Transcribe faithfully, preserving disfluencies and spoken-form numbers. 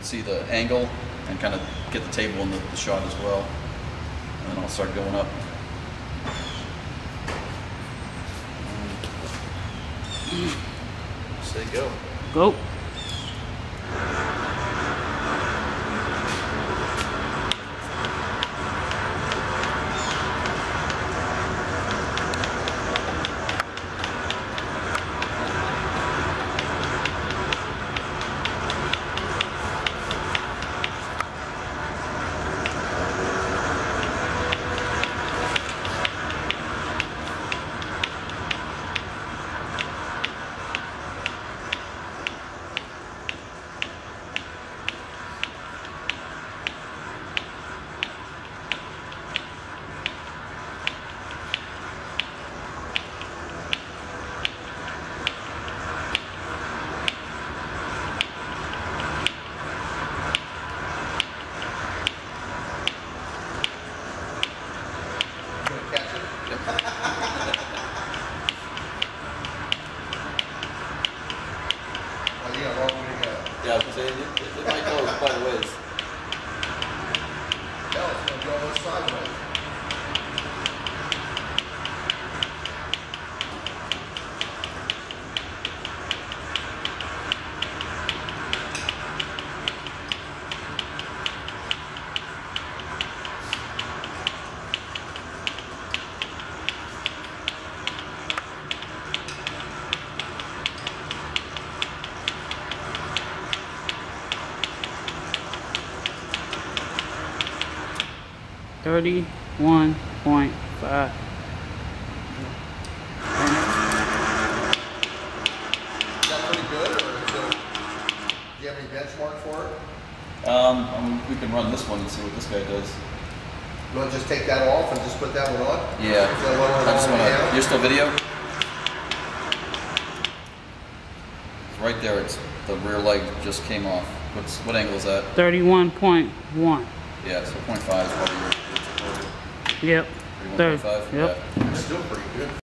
can see the angle and kind of get the table in the, the shot as well. And then I'll start going up. Say go. Go. Yeah, I was saying, it, it, it might go quite a ways. No, it's going to go sideways. thirty-one point five. Is that pretty good, or is it, do you have any benchmark for it? Um, I mean, we can run this one and see what this guy does. You want to just take that off and just put that one on? Yeah. Is that lower I just all the want way to. down? You're still video? It's right there. It's the rear leg just came off. What's what angle is that? thirty-one point one. Yeah, so point five is probably your. Yep. thirty-one point five. Yep. Yeah. It's still pretty good.